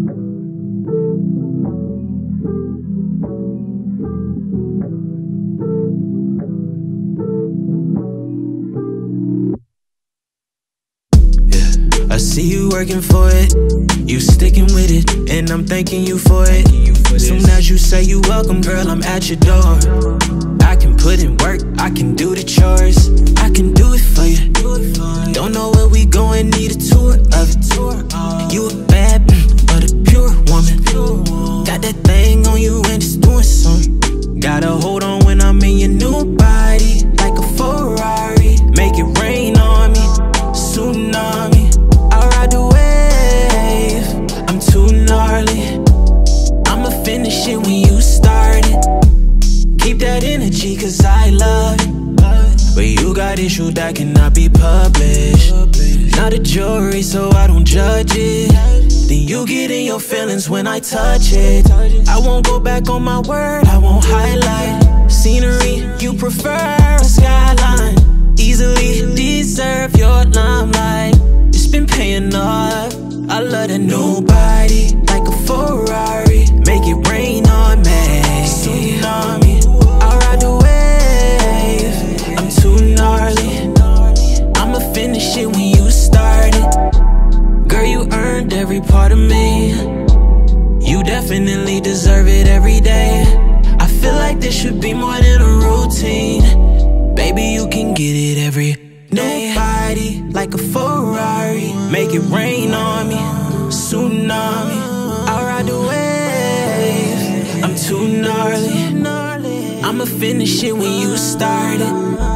I see you working for it, you sticking with it, and I'm thanking you for it. Soon as you say you welcome, girl, I'm at your door. I can put in work, I can do the chores, I can do it for you. Don't know where we going, need a tour of it. You a bad but a pure woman. Got that thing on you and it's doing something. Gotta hold on when I'm in your new body, like a Ferrari. Make it rain on me, tsunami. I'll ride the wave, I'm too gnarly. I'ma finish it when you start it. Keep that energy cause I love it. But you got issues that cannot be published. Not a jury so I don't judge it. Then you get in your feelings when I touch it. I won't go back on my word, I won't highlight scenery, you prefer a skyline. Easily deserve your limelight. It's been paying off. I love that new body, like a Ferrari. Make it rain on me, tsunami. I'll ride the wave, I'm too gnarly. I'ma finish it when you start it. Girl, you earned every part of me. You definitely deserve it every day. I feel like this should be more than a routine. Baby, you can get it every day. Nobody like a Ferrari. Make it rain on me, tsunami. I'll ride the wave, I'm too gnarly. I'ma finish it when you start it.